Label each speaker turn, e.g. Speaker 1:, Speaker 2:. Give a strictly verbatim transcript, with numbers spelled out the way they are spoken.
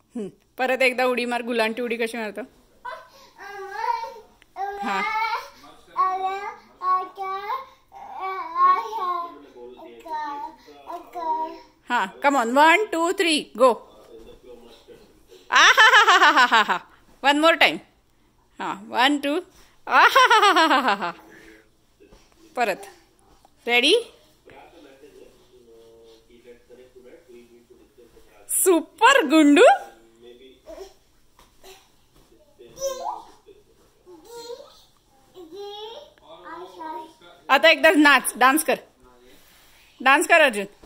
Speaker 1: हम्म, परत एकदा उडी मार. गुलांटी उडी कशी मारतो? हा हा, come on. One two three go. आ हा हा हा हा हा हा. One more time. हा, वन टू. आ हा हा हा हा हा. परत. रेडी? सुपर गुंडू. आता एकदा नाच, डान्स कर. डान्स कर अर्जुन.